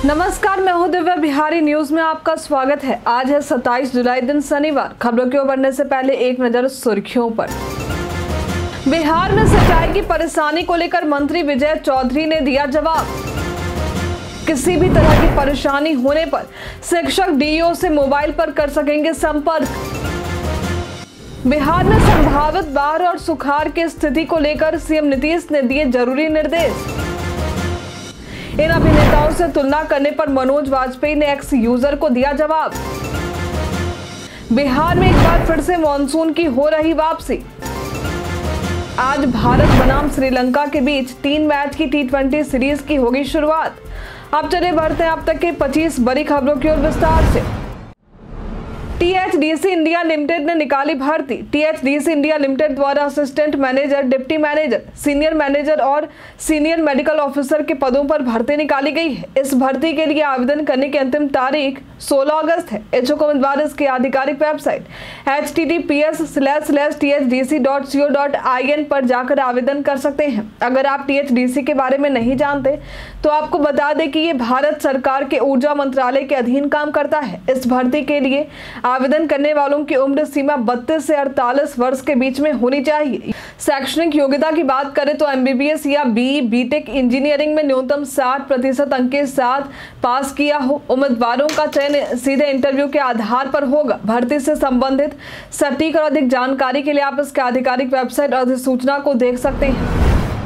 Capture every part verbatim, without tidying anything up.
नमस्कार, मैं हूं दिव्या। बिहारी न्यूज में आपका स्वागत है। आज है सत्ताईस जुलाई, दिन शनिवार। खबरों की ओर बढ़ने से पहले एक नजर सुर्खियों पर। बिहार में सिंचाई की परेशानी को लेकर मंत्री विजय चौधरी ने दिया जवाब। किसी भी तरह की परेशानी होने पर शिक्षक डीईओ से मोबाइल पर कर सकेंगे संपर्क। बिहार में संभावित बाढ़ और सुखाड़ की स्थिति को लेकर सीएम नीतीश ने दिए जरूरी निर्देश। इन अभिनेताओं से तुलना करने पर मनोज वाजपेयी ने एक्स यूजर को दिया जवाब। बिहार में एक बार फिर से मानसून की हो रही वापसी। आज भारत बनाम श्रीलंका के बीच तीन मैच की टी ट्वेंटी सीरीज की होगी शुरुआत। अब चले बढ़ते हैं अब तक के पच्चीस बड़ी खबरों की ओर विस्तार से। टीएचडीसी इंडिया लिमिटेड ने निकाली भर्ती। टीएचडीसी इंडिया लिमिटेड द्वारा assistant manager, deputy manager, senior manager और सीनियर मेडिकल ऑफिसर के पदों पर भर्ती निकाली गई है। इस भर्ती के लिए आवेदन करने की अंतिम तारीख सोलह अगस्त है। इच्छुक उम्मीदवार इसकी आधिकारिक website H T T P S slash slash T H D C dot C O dot I N पर जाकर आवेदन कर सकते हैं। अगर आप टीएचडीसी के बारे में नहीं जानते तो आपको बता दें कि ये भारत सरकार के ऊर्जा मंत्रालय के अधीन काम करता है। इस भर्ती के लिए आवेदन करने वालों की उम्र सीमा बत्तीस से अड़तालीस वर्ष के बीच में होनी चाहिए। शैक्षणिक योग्यता की बात करें तो एमबीबीएस या बी बीटेक इंजीनियरिंग में न्यूनतम साठ प्रतिशत अंक के साथ पास किया हो। उम्मीदवारों का चयन सीधे इंटरव्यू के आधार पर होगा। भर्ती से संबंधित सटीक और अधिक जानकारी के लिए आप इसके आधिकारिक वेबसाइट और अधिसूचना को देख सकते हैं।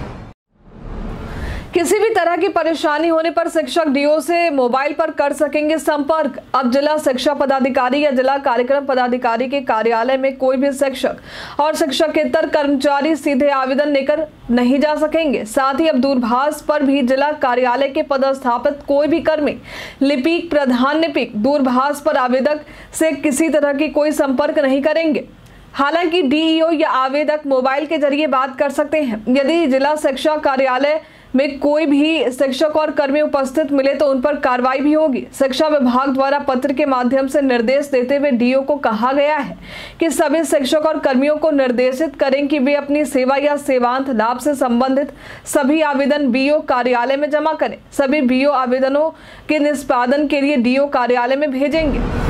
किसी भी तरह की परेशानी होने पर शिक्षक डीईओ से मोबाइल पर कर सकेंगे संपर्क। अब जिला शिक्षा पदाधिकारी या जिला कार्यक्रम पदाधिकारी के कार्यालय में कोई भी शिक्षक और शिक्षकेतर कर्मचारी सीधे आवेदन लेकर नहीं जा सकेंगे। साथ ही अब दूरभाष पर भी जिला कार्यालय के पदस्थापित कोई भी कर्मी, लिपिक, प्रधान लिपिक दूरभाष पर आवेदक से किसी तरह की कोई संपर्क नहीं करेंगे। हालांकि डीईओ या आवेदक मोबाइल के जरिए बात कर सकते हैं। यदि जिला शिक्षा कार्यालय में कोई भी शिक्षक और कर्मी उपस्थित मिले तो उन पर कार्रवाई भी होगी। शिक्षा विभाग द्वारा पत्र के माध्यम से निर्देश देते हुए डीईओ को कहा गया है कि सभी शिक्षक और कर्मियों को निर्देशित करें कि वे अपनी सेवा या सेवांत लाभ से संबंधित सभी आवेदन बीईओ कार्यालय में जमा करें। सभी बीईओ आवेदनों के निष्पादन के लिए डीईओ कार्यालय में भेजेंगे।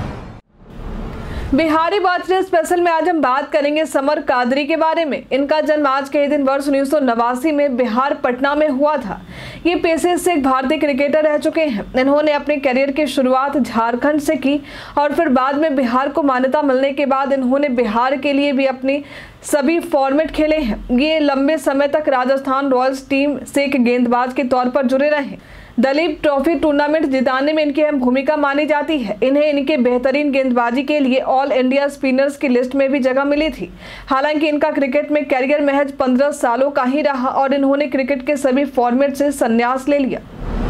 बिहारी बर्थडे स्पेशल में आज हम बात करेंगे समर कादरी के बारे में। इनका जन्म आज के दिन वर्ष उन्नीस सौ नवासी में बिहार पटना में हुआ था। ये पेशे से एक भारतीय क्रिकेटर रह चुके हैं। इन्होंने अपने करियर की शुरुआत झारखंड से की और फिर बाद में बिहार को मान्यता मिलने के बाद इन्होंने बिहार के लिए भी अपनी सभी फॉर्मेट खेले हैं। ये लंबे समय तक राजस्थान रॉयल्स टीम से एक गेंदबाज के तौर पर जुड़े रहे। दलीप ट्रॉफी टूर्नामेंट जिताने में इनकी अहम भूमिका मानी जाती है। इन्हें इनके बेहतरीन गेंदबाजी के लिए ऑल इंडिया स्पिनर्स की लिस्ट में भी जगह मिली थी। हालांकि इनका क्रिकेट में कैरियर महज पंद्रह सालों का ही रहा और इन्होंने क्रिकेट के सभी फॉर्मेट से संन्यास ले लिया।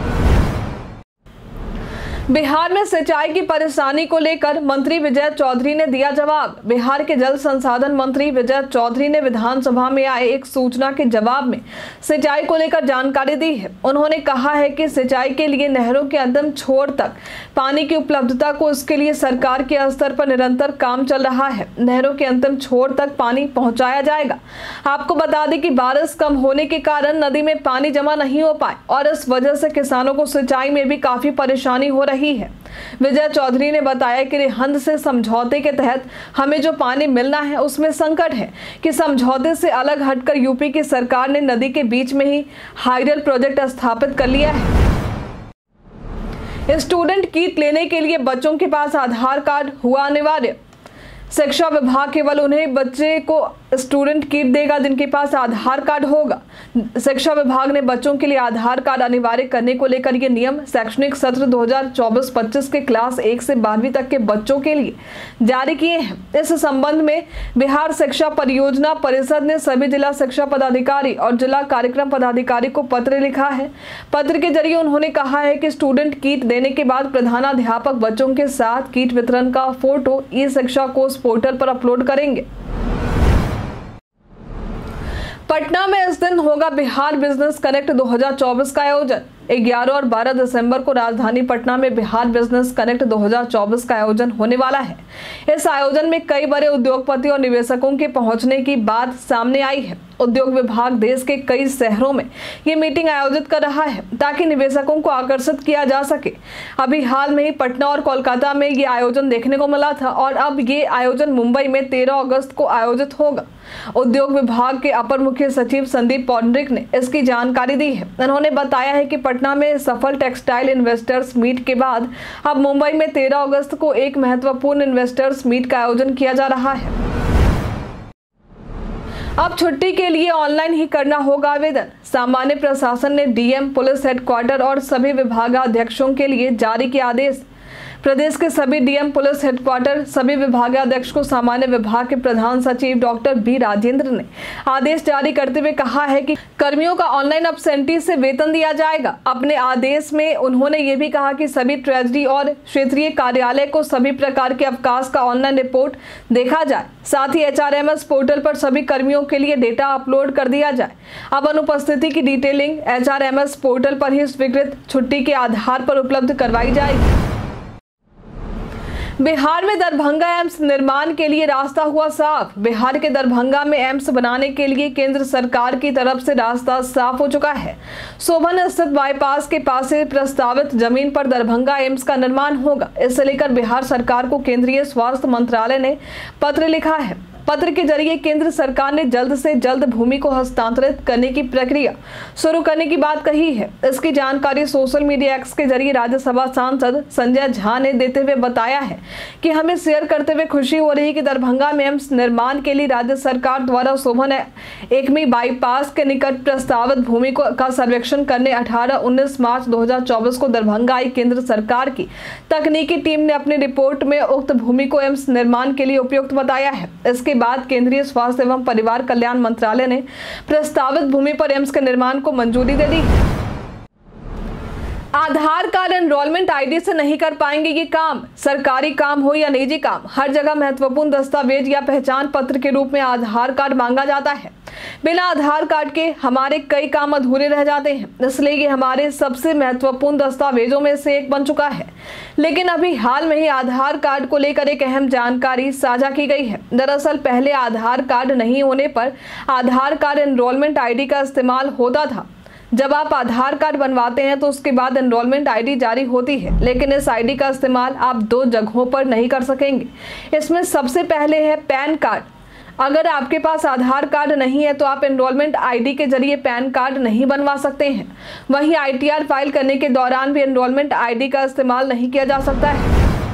बिहार में सिंचाई की परेशानी को लेकर मंत्री विजय चौधरी ने दिया जवाब। बिहार के जल संसाधन मंत्री विजय चौधरी ने विधानसभा में आए एक सूचना के जवाब में सिंचाई को लेकर जानकारी दी है। उन्होंने कहा है कि सिंचाई के लिए नहरों के अंतिम छोर तक पानी की उपलब्धता को इसके लिए सरकार के स्तर पर निरंतर काम चल रहा है। नहरों के अंतिम छोर तक पानी पहुंचाया जाएगा। आपको बता दें कि बारिश कम होने के कारण नदी में पानी जमा नहीं हो पाए और इस वजह से किसानों को सिंचाई में भी काफी परेशानी हो रही है। विजय चौधरी ने बताया कि रिहंद से समझौते के तहत हमें जो पानी मिलना है उसमें संकट है कि समझौते से अलग हटकर यूपी की सरकार ने नदी के बीच में ही हाइडल प्रोजेक्ट स्थापित कर लिया है। स्टूडेंट किट लेने के लिए बच्चों के पास आधार कार्ड हुआ अनिवार्य। शिक्षा विभाग केवल उन्हें बच्चे को स्टूडेंट किट देगा जिनके पास आधार कार्ड होगा। शिक्षा विभाग ने बच्चों के लिए आधार कार्ड अनिवार्य करने को लेकर ये नियम शैक्षणिक सत्र दो हज़ार चौबीस पच्चीस के क्लास एक से बारहवीं तक के बच्चों के लिए जारी किए हैं। इस संबंध में बिहार शिक्षा परियोजना परिषद ने सभी जिला शिक्षा पदाधिकारी और जिला कार्यक्रम पदाधिकारी को पत्र लिखा है। पत्र के जरिए उन्होंने कहा है कि स्टूडेंट किट देने के बाद प्रधानाध्यापक बच्चों के साथ किट वितरण का फोटो ई शिक्षा कोष पोर्टल पर अपलोड करेंगे। पटना में इस दिन होगा बिहार बिजनेस कनेक्ट दो हज़ार चौबीस का आयोजन। ग्यारह और बारह दिसंबर को राजधानी पटना में बिहार बिजनेस कनेक्ट दो हज़ार चौबीस का आयोजन होने वाला है। इस आयोजन में कई बड़े उद्योगपति और निवेशकों के पहुंचने की बात सामने आई है। उद्योग विभाग देश के कई शहरों में ये मीटिंग आयोजित कर रहा है ताकि निवेशकों को आकर्षित किया जा सके। अभी हाल में ही पटना और कोलकाता में ये आयोजन देखने को मिला था और अब ये आयोजन मुंबई में तेरह अगस्त को आयोजित होगा। उद्योग विभाग के अपर मुख्य सचिव संदीप पौंड्रिक ने इसकी जानकारी दी है। उन्होंने बताया है कि पटना में सफल टेक्सटाइल इन्वेस्टर्स मीट के बाद अब मुंबई में तेरह अगस्त को एक महत्वपूर्ण इन्वेस्टर्स मीट का आयोजन किया जा रहा है। अब छुट्टी के लिए ऑनलाइन ही करना होगा आवेदन। सामान्य प्रशासन ने डीएम, पुलिस हेडक्वार्टर और सभी विभागाध्यक्षों के लिए जारी किया आदेश। प्रदेश के सभी डीएम, पुलिस हेडक्वार्टर, सभी विभागाध्यक्ष को सामान्य विभाग के प्रधान सचिव डॉक्टर बी राजेंद्र ने आदेश जारी करते हुए कहा है कि कर्मियों का ऑनलाइन एब्सेंटी से वेतन दिया जाएगा। अपने आदेश में उन्होंने ये भी कहा कि सभी ट्रेजरी और क्षेत्रीय कार्यालय को सभी प्रकार के अवकाश का ऑनलाइन रिपोर्ट देखा जाए। साथ ही एचआरएमएस पोर्टल पर सभी कर्मियों के लिए डेटा अपलोड कर दिया जाए। अब अनुपस्थिति की डिटेलिंग एचआरएमएस पोर्टल पर ही स्वीकृत छुट्टी के आधार पर उपलब्ध करवाई जाएगी। बिहार में दरभंगा एम्स निर्माण के लिए रास्ता हुआ साफ। बिहार के दरभंगा में एम्स बनाने के लिए केंद्र सरकार की तरफ से रास्ता साफ हो चुका है। सोबन स्थित बाईपास के पास से प्रस्तावित जमीन पर दरभंगा एम्स का निर्माण होगा। इसे लेकर बिहार सरकार को केंद्रीय स्वास्थ्य मंत्रालय ने पत्र लिखा है। पत्र के जरिए केंद्र सरकार ने जल्द से जल्द भूमि को हस्तांतरित करने की प्रक्रिया शुरू करने की बात कही है। इसकी जानकारी सोशल मीडिया एक्स के जरिए राज्यसभा सांसद संजय झा ने देते हुए बताया है कि हमें शेयर करते हुए खुशी हो रही है कि दरभंगा में एम्स निर्माण के लिए राज्य सरकार द्वारा शोभन एकमी बाईपास के निकट प्रस्तावित भूमि को का सर्वेक्षण करने अठारह उन्नीस मार्च दो हजार चौबीस को दरभंगा आई केंद्र सरकार की तकनीकी टीम ने अपनी रिपोर्ट में उक्त भूमि को एम्स निर्माण के लिए उपयुक्त बताया है। इसके बाद केंद्रीय स्वास्थ्य एवं परिवार कल्याण मंत्रालय ने प्रस्तावित भूमि पर एम्स के निर्माण को मंजूरी दे दी। आधार कार्ड एनरोलमेंट आईडी से नहीं कर पाएंगे ये काम। सरकारी काम हो या निजी काम, हर जगह महत्वपूर्ण दस्तावेज या पहचान पत्र के रूप में आधार कार्ड मांगा जाता है। बिना आधार कार्ड के हमारे कई काम अधूरे रह जाते हैं, इसलिए ये हमारे सबसे महत्वपूर्ण दस्तावेजों में से एक बन चुका है। लेकिन अभी हाल में ही आधार कार्ड को लेकर एक अहम जानकारी साझा की गई है। दरअसल पहले आधार कार्ड नहीं होने पर आधार कार्ड एनरोलमेंट आईडी का इस्तेमाल होता था। जब आप आधार कार्ड बनवाते हैं तो उसके बाद एनरोलमेंट आईडी जारी होती है, लेकिन इस आईडी का इस्तेमाल आप दो जगहों पर नहीं कर सकेंगे। इसमें सबसे पहले है पैन कार्ड। अगर आपके पास आधार कार्ड नहीं है तो आप एनरोलमेंट आईडी के जरिए पैन कार्ड नहीं बनवा सकते हैं। वहीं आईटीआर फाइल करने के दौरान भी एनरोलमेंट आईडी का इस्तेमाल नहीं किया जा सकता है।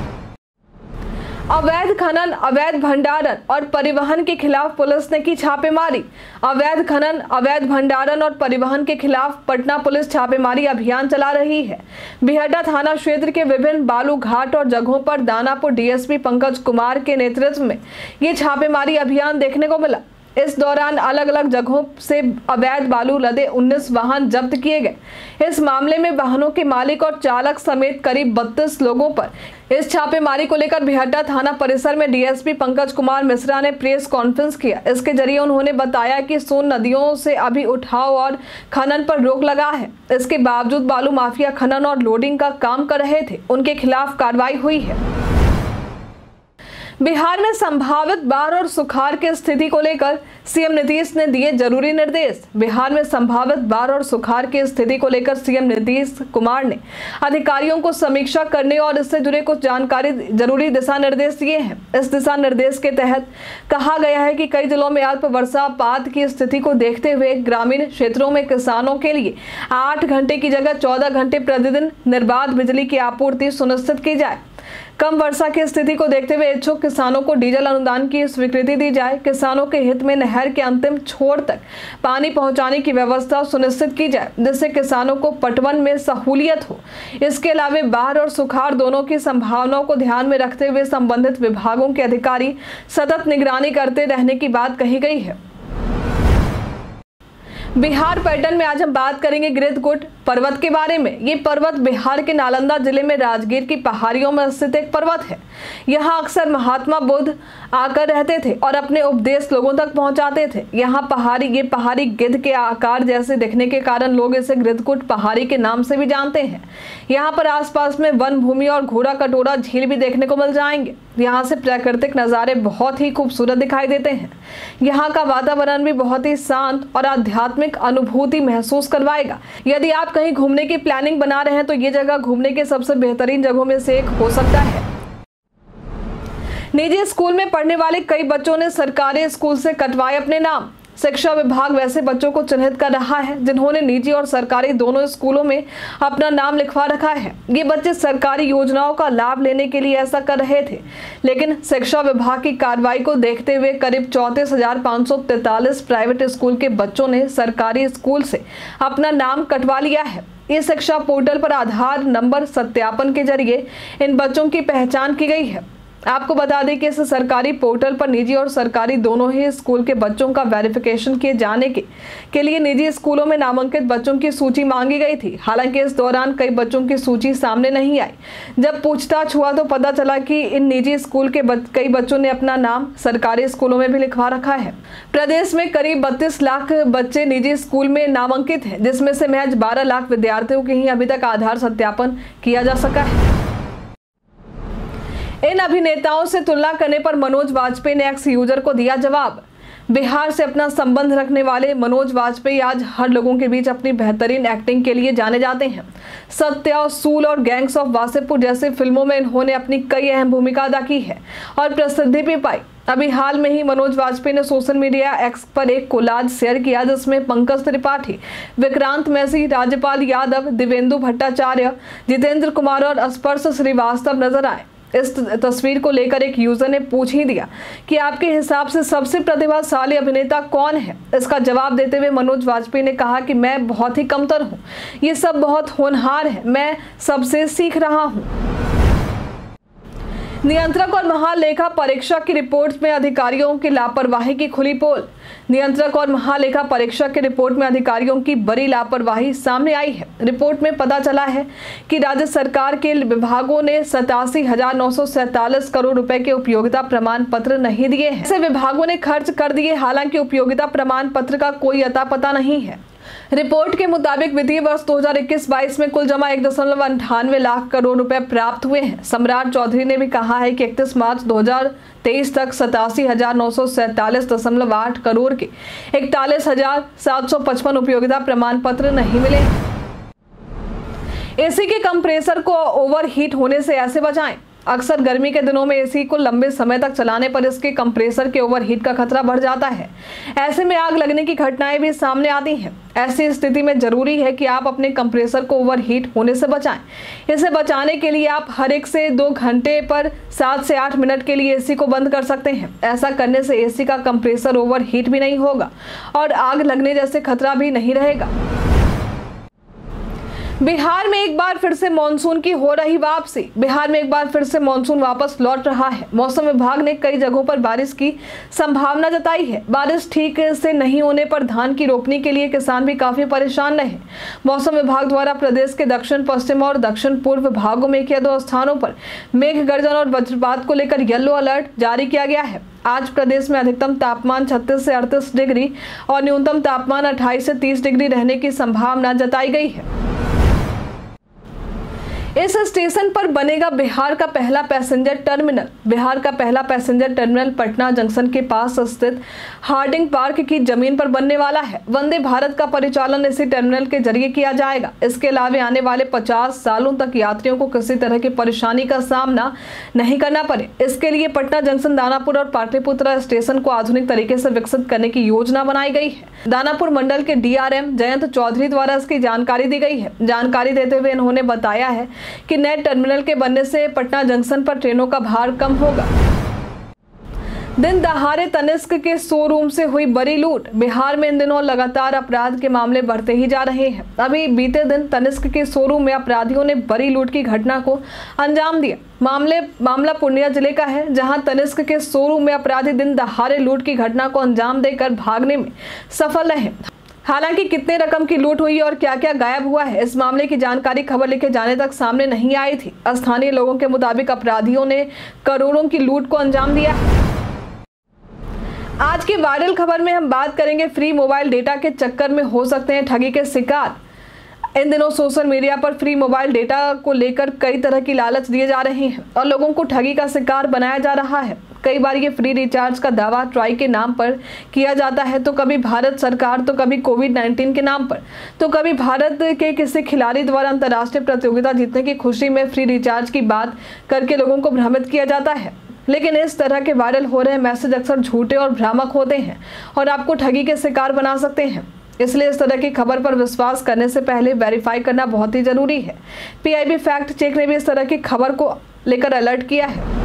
अवैध खनन, अवैध भंडारण और परिवहन के खिलाफ पुलिस ने की छापेमारी। अवैध खनन, अवैध भंडारण और परिवहन के खिलाफ पटना पुलिस छापेमारी अभियान चला रही है। बिहटा थाना क्षेत्र के विभिन्न बालू घाट और जगहों पर दानापुर डीएसपी पंकज कुमार के नेतृत्व में ये छापेमारी अभियान देखने को मिला। इस दौरान अलग अलग जगहों से अवैध बालू लदे उन्नीस वाहन जब्त किए गए। इस मामले में वाहनों के मालिक और चालक समेत करीब बत्तीस लोगों पर इस छापेमारी को लेकर बिहटा थाना परिसर में डीएसपी पंकज कुमार मिश्रा ने प्रेस कॉन्फ्रेंस किया। इसके जरिए उन्होंने बताया कि सोन नदियों से अभी उठाव और खनन पर रोक लगा है। इसके बावजूद बालू माफिया खनन और लोडिंग का काम कर रहे थे, उनके खिलाफ कार्रवाई हुई है। बिहार में संभावित बाढ़ और सुखाड़ की स्थिति को लेकर सीएम नीतीश ने दिए जरूरी निर्देश। बिहार में संभावित बाढ़ और सुखाड़ की स्थिति को लेकर सीएम नीतीश कुमार ने अधिकारियों को समीक्षा करने और इससे जुड़े कुछ जानकारी जरूरी दिशा निर्देश दिए हैं। इस दिशा निर्देश के तहत कहा गया है कि कई जिलों में अल्प वर्षापात की स्थिति को देखते हुए ग्रामीण क्षेत्रों में किसानों के लिए आठ घंटे की जगह चौदह घंटे प्रतिदिन निर्बाध बिजली की आपूर्ति सुनिश्चित की जाए। कम वर्षा की स्थिति को देखते हुए इच्छुक किसानों को डीजल अनुदान की स्वीकृति दी जाए। किसानों के हित में नहर के अंतिम छोर तक पानी पहुंचाने की व्यवस्था सुनिश्चित की जाए, जिससे किसानों को पटवन में सहूलियत हो। इसके अलावा बाढ़ और सुखाड़ दोनों की संभावनाओं को ध्यान में रखते हुए संबंधित विभागों के अधिकारी सतत निगरानी करते रहने की बात कही गई है। बिहार पर्यटन में आज हम बात करेंगे गिरधकूट पर्वत के बारे में। ये पर्वत बिहार के नालंदा जिले में राजगीर की पहाड़ियों में स्थित एक पर्वत है। यहाँ अक्सर महात्मा बुद्ध आकर रहते थे और अपने उपदेश लोगों तक पहुंचाते थे। यहाँ पहाड़ी ये पहाड़ी गिद्ध के आकार जैसे दिखने के कारण लोग इसे गिरधकूट पहाड़ी के नाम से भी जानते हैं। यहाँ पर आसपास में वन भूमि और घोड़ा कटोरा झील भी देखने को मिल जाएंगे। यहाँ से प्राकृतिक नज़ारे बहुत ही खूबसूरत दिखाई देते हैं। यहाँ का वातावरण भी बहुत ही शांत और आध्यात्मिक अनुभूति महसूस करवाएगा। यदि आप कहीं घूमने की प्लानिंग बना रहे हैं तो ये जगह घूमने के सबसे बेहतरीन जगहों में से एक हो सकता है। निजी स्कूल में पढ़ने वाले कई बच्चों ने सरकारी स्कूल से कटवाए अपने नाम। शिक्षा विभाग वैसे बच्चों को चिन्हित कर रहा है जिन्होंने निजी और सरकारी दोनों स्कूलों में अपना नाम लिखवा रखा है। ये बच्चे सरकारी योजनाओं का लाभ लेने के लिए ऐसा कर रहे थे, लेकिन शिक्षा विभाग की कार्रवाई को देखते हुए करीब चौंतीस हजार पाँच सौ तैतालीस प्राइवेट स्कूल के बच्चों ने सरकारी स्कूल से अपना नाम कटवा लिया है। इस शिक्षा पोर्टल पर आधार नंबर सत्यापन के जरिए इन बच्चों की पहचान की गई है। आपको बता दें कि इस सरकारी पोर्टल पर निजी और सरकारी दोनों ही स्कूल के बच्चों का वेरिफिकेशन किए जाने के, के लिए निजी स्कूलों में नामांकित बच्चों की सूची मांगी गई थी। हालांकि इस दौरान कई बच्चों की सूची सामने नहीं आई। जब पूछताछ हुआ तो पता चला कि इन निजी स्कूल के बच, कई बच्चों ने अपना नाम सरकारी स्कूलों में भी लिखवा रखा है। प्रदेश में करीब बत्तीस लाख बच्चे निजी स्कूल में नामांकित हैं, जिसमें से महज बारह लाख विद्यार्थियों के ही अभी तक आधार सत्यापन किया जा सका है। इन अभिनेताओं से तुलना करने पर मनोज वाजपेयी ने एक्स यूजर को दिया जवाब। बिहार से अपना संबंध रखने वाले मनोज वाजपेयी आज हर लोगों के बीच अपनी बेहतरीन एक्टिंग के लिए जाने जाते हैं। सत्या, सूल और गैंग्स ऑफ वासेपुर जैसी फिल्मों में इन्होंने अपनी कई अहम भूमिका अदा की है और प्रसिद्धि भी पाई। अभी हाल में ही मनोज वाजपेयी ने सोशल मीडिया एक्स पर एक कोलाज शेयर किया जिसमें पंकज त्रिपाठी, विक्रांत मैसी, राज्यपाल यादव, दिवेंदु भट्टाचार्य, जितेंद्र कुमार और स्पर्श श्रीवास्तव नजर आए। इस तस्वीर को लेकर एक यूजर ने पूछ ही दिया कि आपके हिसाब से सबसे प्रतिभाशाली अभिनेता कौन है। इसका जवाब देते हुए मनोज वाजपेयी ने कहा कि मैं बहुत ही कमतर हूं, ये सब बहुत होनहार है, मैं सबसे सीख रहा हूं। नियंत्रक और महालेखा परीक्षक की रिपोर्ट में अधिकारियों की लापरवाही की खुली पोल। नियंत्रक और महालेखा परीक्षक की रिपोर्ट में अधिकारियों की बड़ी लापरवाही सामने आई है। रिपोर्ट में पता चला है कि राज्य सरकार के विभागों ने सतासी हजार नौ सौ सैतालीस करोड़ रुपए के उपयोगिता प्रमाण पत्र नहीं दिए हैं। ऐसे विभागों ने खर्च कर दिए, हालांकि उपयोगिता प्रमाण पत्र का कोई अता पता नहीं है। रिपोर्ट के मुताबिक वित्तीय वर्ष दो हजार इक्कीस बाईस में कुल जमा एक दशमलव अंठानवे लाख करोड़ रुपए प्राप्त हुए हैं। सम्राट चौधरी ने भी कहा है कि इकतीस मार्च दो हजार तेईस तक सतासी हजार नौ सौ सैतालीस दशमलव आठ करोड़ के इकतालीस हजार सात सौ पचपन उपयोगिता प्रमाण पत्र नहीं मिले। एसी के कंप्रेसर को ओवरहीट होने से ऐसे बचाएं। अक्सर गर्मी के दिनों में एसी को लंबे समय तक चलाने पर इसके कंप्रेसर के ओवरहीट का खतरा बढ़ जाता है। ऐसे में आग लगने की घटनाएं भी सामने आती हैं। ऐसी स्थिति में जरूरी है कि आप अपने कंप्रेसर को ओवरहीट होने से बचाएं। इसे बचाने के लिए आप हर एक से दो घंटे पर सात से आठ मिनट के लिए एसी को बंद कर सकते हैं। ऐसा करने से एसी का कंप्रेसर ओवरहीट भी नहीं होगा और आग लगने जैसे खतरा भी नहीं रहेगा। बिहार में एक बार फिर से मानसून की हो रही वापसी। बिहार में एक बार फिर से मानसून वापस लौट रहा है। मौसम विभाग ने कई जगहों पर बारिश की संभावना जताई है। बारिश ठीक से नहीं होने पर धान की रोपनी के लिए किसान भी काफी परेशान रहे। मौसम विभाग द्वारा प्रदेश के दक्षिण पश्चिम और दक्षिण पूर्व भागों में एक या दो स्थानों पर मेघ गर्जन और वज्रपात को लेकर येलो अलर्ट जारी किया गया है। आज प्रदेश में अधिकतम तापमान छत्तीस से अड़तीस डिग्री और न्यूनतम तापमान अट्ठाईस से तीस डिग्री रहने की संभावना जताई गई है। इस स्टेशन पर बनेगा बिहार का पहला पैसेंजर टर्मिनल। बिहार का पहला पैसेंजर टर्मिनल पटना जंक्शन के पास स्थित हार्डिंग पार्क की जमीन पर बनने वाला है। वंदे भारत का परिचालन इसी टर्मिनल के जरिए किया जाएगा। इसके अलावा आने वाले पचास सालों तक यात्रियों को किसी तरह की परेशानी का सामना नहीं करना पड़े। इसके लिए पटना जंक्शन, दानापुर और पाटलिपुत्रा स्टेशन को आधुनिक तरीके से विकसित करने की योजना बनाई गई है। दानापुर मंडल के डीआरएम जयंत चौधरी द्वारा इसकी जानकारी दी गई है। जानकारी देते हुए इन्होंने बताया है कि नए टर्मिनल के बनने से पटना जंक्शन पर ट्रेनों का भार कम होगा। दिन दहाड़े तनिष्क के शोरूम से हुई बड़ी लूट। बिहार में इन दिनों लगातार अपराध के मामले बढ़ते ही जा रहे हैं। अभी बीते दिन तनिष्क के शोरूम में अपराधियों ने बड़ी लूट की घटना को अंजाम दिया। मामले मामला पूर्णिया जिले का है, जहां तनिष्क के शोरूम में अपराधी दिन दहाड़े लूट की घटना को अंजाम देकर भागने में सफल रहे। हालांकि कितने रकम की लूट हुई और क्या क्या गायब हुआ है, इस मामले की जानकारी खबर लिखे जाने तक सामने नहीं आई थी। स्थानीय लोगों के मुताबिक अपराधियों ने करोड़ों की लूट को अंजाम दिया। आज की वायरल खबर में हम बात करेंगे फ्री मोबाइल डेटा के चक्कर में हो सकते हैं ठगी के शिकार। इन दिनों सोशल मीडिया पर फ्री मोबाइल डेटा को लेकर कई तरह की लालच दिए जा रहे हैं और लोगों को ठगी का शिकार बनाया जा रहा है। कई बार ये फ्री रिचार्ज का दावा ट्राई के नाम पर किया जाता है, तो कभी भारत सरकार, तो कभी कोविड नाइन्टीन के नाम पर, तो कभी भारत के किसी खिलाड़ी द्वारा अंतर्राष्ट्रीय प्रतियोगिता जीतने की खुशी में फ्री रिचार्ज की बात करके लोगों को भ्रमित किया जाता है। लेकिन इस तरह के वायरल हो रहे मैसेज अक्सर झूठे और भ्रामक होते हैं और आपको ठगी के शिकार बना सकते हैं। इसलिए इस तरह की खबर पर विश्वास करने से पहले वेरीफाई करना बहुत ही जरूरी है। पीआईबी फैक्ट चेक ने भी इस तरह की खबर को लेकर अलर्ट किया है।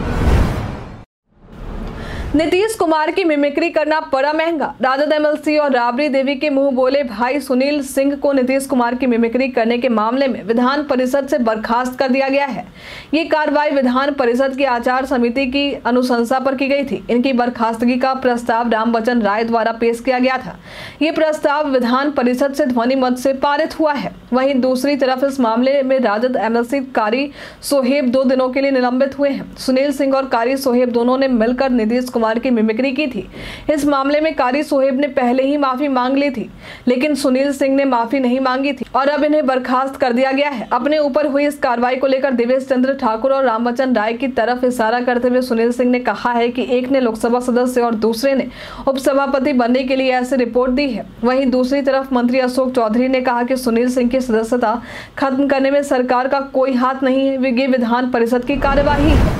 नीतीश कुमार की मिमिक्री करना पड़ा महंगा। राजद एमएलसी और राबड़ी देवी के मुंह बोले भाई सुनील सिंह को नीतीश कुमार की मिमिक्री करने के मामले में विधान परिषद से बर्खास्त कर दिया गया है। ये कार्रवाई विधान परिषद की आचार समिति की अनुशंसा पर की गई थी। इनकी बर्खास्तगी का प्रस्ताव रामवचन राय द्वारा पेश किया गया था। ये प्रस्ताव विधान परिषद से ध्वनि मत से पारित हुआ है। वहीं दूसरी तरफ इस मामले में राजद एमएलसी कारी सोहेब दो दिनों के लिए निलंबित हुए हैं। सुनील सिंह और कारी सोहेब दोनों ने मिलकर नीतीश कुमार की मिमिक्री की थी। इस मामले में कारी सोहेब ने पहले ही माफी मांग ली थी, लेकिन सुनील सिंह ने माफी नहीं मांगी थी और अब इन्हें बर्खास्त कर दिया गया है। अपने ऊपर हुई इस कार्रवाई को लेकर देवेश चंद्र ठाकुर और रामवचन राय की तरफ इशारा करते हुए सुनील सिंह ने कहा है कि एक ने लोकसभा सदस्य और दूसरे ने उपसभापति बनने के लिए ऐसी रिपोर्ट दी है। वहीं दूसरी तरफ मंत्री अशोक चौधरी ने कहा कि सुनील सिंह की सदस्यता खत्म करने में सरकार का कोई हाथ नहीं है, ये विधान परिषद की कार्यवाही है।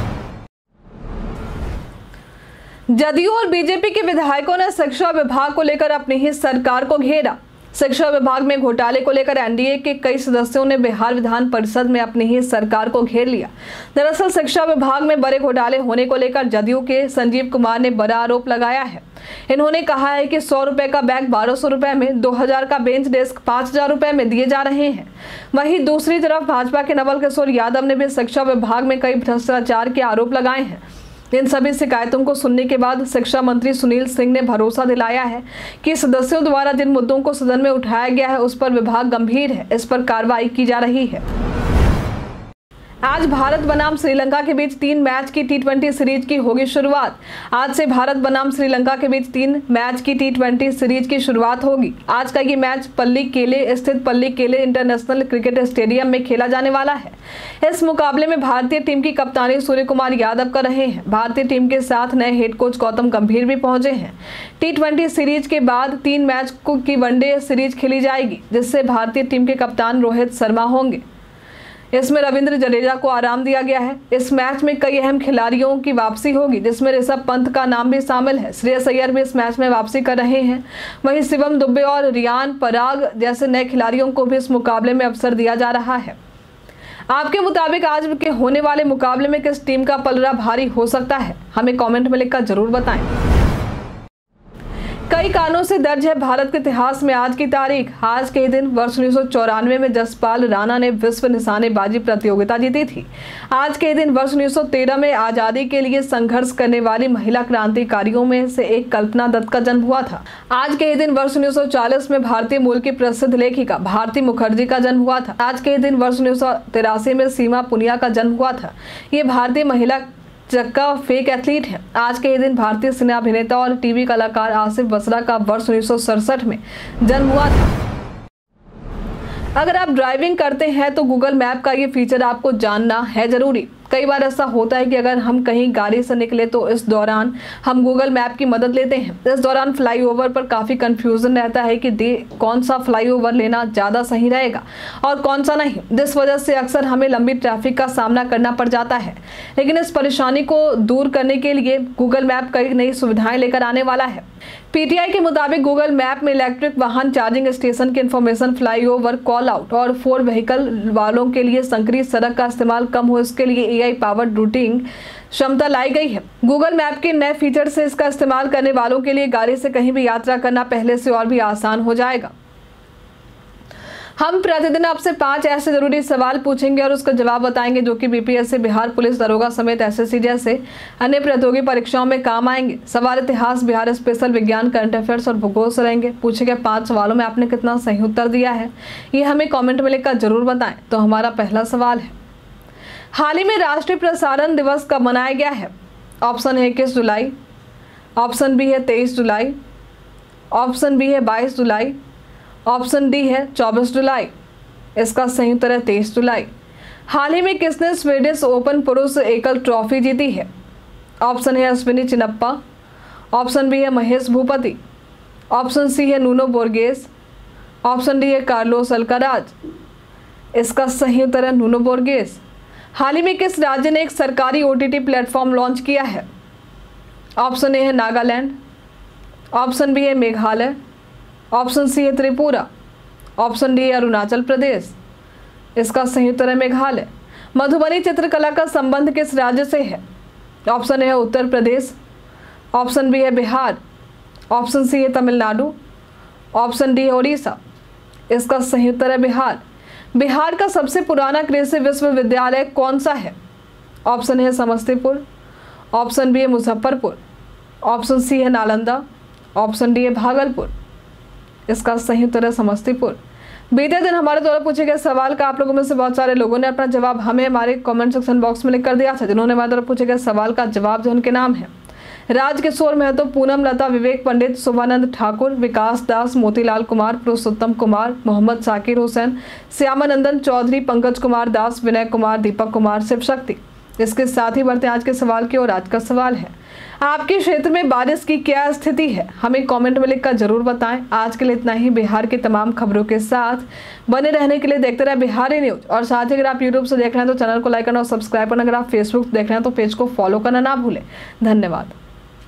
जदयू और बीजेपी के विधायकों ने शिक्षा विभाग को लेकर अपनी ही सरकार को घेरा। शिक्षा विभाग में घोटाले को लेकर एनडीए के कई सदस्यों ने बिहार विधान परिषद में अपनी ही सरकार को घेर लिया। दरअसल शिक्षा विभाग में बड़े घोटाले होने को लेकर जदयू के संजीव कुमार ने बड़ा आरोप लगाया है। इन्होंने कहा है कि सौ रुपए का बैग बारह सौ रुपए में, दो हजार का बेंच डेस्क पाँच हजार रुपए में दिए जा रहे हैं। वहीं दूसरी तरफ भाजपा के नवल किशोर यादव ने भी शिक्षा विभाग में कई भ्रष्टाचार के आरोप लगाए हैं। इन सभी शिकायतों को सुनने के बाद शिक्षा मंत्री सुनील सिंह ने भरोसा दिलाया है कि सदस्यों द्वारा जिन मुद्दों को सदन में उठाया गया है उस पर विभाग गंभीर है, इस पर कार्रवाई की जा रही है। आज भारत बनाम श्रीलंका के बीच तीन मैच की टी ट्वेंटी सीरीज की होगी शुरुआत। आज से भारत बनाम श्रीलंका के बीच तीन मैच की टी ट्वेंटी सीरीज की शुरुआत होगी। आज का ये मैच पल्ली केले स्थित पल्ली केले इंटरनेशनल क्रिकेट स्टेडियम में खेला जाने वाला है। इस मुकाबले में भारतीय टीम की कप्तानी सूर्य कुमार यादव कर रहे हैं। भारतीय टीम के साथ नए हेड कोच गौतम गंभीर भी पहुंचे हैं। टी ट्वेंटी सीरीज के बाद तीन मैच की वनडे सीरीज खेली जाएगी, जिससे भारतीय टीम के कप्तान रोहित शर्मा होंगे। इसमें रविंद्र जडेजा को आराम दिया गया है। इस मैच में कई अहम खिलाड़ियों की वापसी होगी, जिसमें ऋषभ पंत का नाम भी शामिल है। श्रेयस अय्यर भी इस मैच में वापसी कर रहे हैं। वहीं शिवम दुबे और रियान पराग जैसे नए खिलाड़ियों को भी इस मुकाबले में अवसर दिया जा रहा है। आपके मुताबिक आज के होने वाले मुकाबले में किस टीम का पलड़ा भारी हो सकता है? हमें कमेंट में लिखकर जरूर बताएं। कई कारणों से दर्ज है भारत के इतिहास में आज की तारीख। आज के दिन वर्ष उन्नीस सौ चौरानवे में जसपाल राणा ने विश्व निशानेबाजी प्रतियोगिता जीती थी। आज के दिन वर्ष उन्नीस सौ तेरह में आजादी के लिए संघर्ष करने वाली महिला क्रांतिकारियों में से एक कल्पना दत्त का जन्म हुआ था। आज के दिन वर्ष उन्नीस सौ चालीस में भारतीय मूल की प्रसिद्ध लेखिका भारती मुखर्जी का जन्म हुआ था। आज के दिन वर्ष उन्नीस सौ तिरासी में सीमा पुनिया का जन्म हुआ था। ये भारतीय महिला चक्का फेक एथलीट है। आज के दिन भारतीय सिने अभिनेता और टीवी कलाकार आसिफ बसरा का वर्ष उन्नीस सौ सड़सठ में जन्म हुआ था। अगर आप ड्राइविंग करते हैं तो गूगल मैप का ये फीचर आपको जानना है जरूरी। कई बार ऐसा होता है कि अगर हम कहीं गाड़ी से निकले तो इस दौरान हम गूगल मैप की मदद लेते हैं। इस दौरान फ्लाईओवर पर काफ़ी कंफ्यूजन रहता है कि दे कौन सा फ्लाईओवर लेना ज़्यादा सही रहेगा और कौन सा नहीं, जिस वजह से अक्सर हमें लंबी ट्रैफिक का सामना करना पड़ जाता है। लेकिन इस परेशानी को दूर करने के लिए गूगल मैप कई नई सुविधाएं लेकर आने वाला है। पीटीआई के मुताबिक गूगल मैप में इलेक्ट्रिक वाहन चार्जिंग स्टेशन की इन्फॉर्मेशन, फ्लाईओवर कॉल आउट और फोर व्हीकल वालों के लिए संकरी सड़क का इस्तेमाल कम हो, इसके लिए एआई पावर्ड रूटिंग क्षमता लाई गई है। गूगल मैप के नए फीचर से इसका इस्तेमाल करने वालों के लिए गाड़ी से कहीं भी यात्रा करना पहले से और भी आसान हो जाएगा। हम प्रतिदिन आपसे पांच ऐसे जरूरी सवाल पूछेंगे और उसका जवाब बताएंगे जो कि बीपीएससी, बिहार पुलिस दरोगा समेत एसएससी जैसे अन्य प्रतियोगी परीक्षाओं में काम आएंगे। सवाल इतिहास, बिहार स्पेशल, विज्ञान, करंट अफेयर्स और भूगोल से रहेंगे। पूछे गए पांच सवालों में आपने कितना सही उत्तर दिया है ये हमें कॉमेंट में लिखकर जरूर बताएं। तो हमारा पहला सवाल है, हाल ही में राष्ट्रीय प्रसारण दिवस कब मनाया गया है? ऑप्शन है इक्कीस जुलाई, ऑप्शन बी है तेईस जुलाई, ऑप्शन बी है बाईस जुलाई, ऑप्शन डी है चौबीस जुलाई। इसका सही उत्तर है तेईस जुलाई। हाल ही में किसने स्वीडिश ओपन पुरुष एकल ट्रॉफी जीती है? ऑप्शन है अश्विनी चिन्नप्पा, ऑप्शन बी है महेश भूपति, ऑप्शन सी है नूनो बोर्गेस, ऑप्शन डी है कार्लोस अल्काराज। इसका सही उत्तर है नूनो बोर्गेस। हाल ही में किस राज्य ने एक सरकारी ओटीटी प्लेटफॉर्म लॉन्च किया है? ऑप्शन ए है नागालैंड, ऑप्शन बी है मेघालय, ऑप्शन सी है त्रिपुरा, ऑप्शन डी है अरुणाचल प्रदेश। इसका सही उत्तर है मेघालय। मधुबनी चित्रकला का संबंध किस राज्य से है? ऑप्शन ए है उत्तर प्रदेश, ऑप्शन बी है बिहार, ऑप्शन सी है तमिलनाडु, ऑप्शन डी है उड़ीसा। इसका सही उत्तर है बिहार। बिहार का सबसे पुराना कृषि विश्वविद्यालय कौन सा है? ऑप्शन है समस्तीपुर, ऑप्शन बी है मुजफ्फरपुर, ऑप्शन सी है नालंदा, ऑप्शन डी है भागलपुर। इसका सही उत्तर है समस्तीपुर। बीते दिन हमारे द्वारा पूछे गए सवाल का आप लोगों में से बहुत सारे लोगों ने अपना जवाब हमें हमारे कमेंट सेक्शन बॉक्स में लिख कर दिया था। जिन्होंने हमारे द्वारा पूछे गए सवाल का जवाब जो उनके नाम है राजकिशोर महतो, पूनम लता, विवेक पंडित, शुभानंद ठाकुर, विकास दास, मोतीलाल कुमार, पुरुषोत्तम कुमार, मोहम्मद साकिर हुसैन, श्यामानंदन चौधरी, पंकज कुमार दास, विनय कुमार, दीपक कुमार, शिव शक्ति। इसके साथ ही बढ़ते आज के सवाल की ओर। आज का सवाल है, आपके क्षेत्र में बारिश की क्या स्थिति है? हमें कमेंट में लिखकर जरूर बताएं। आज के लिए इतना ही। बिहार की तमाम खबरों के साथ बने रहने के लिए देखते रहे बिहारी न्यूज। और साथ ही अगर आप यूट्यूब से देख रहे हैं तो चैनल को लाइक करना और सब्सक्राइब करना। अगर आप फेसबुक देख रहे हैं तो पेज को फॉलो करना ना भूलें। धन्यवाद।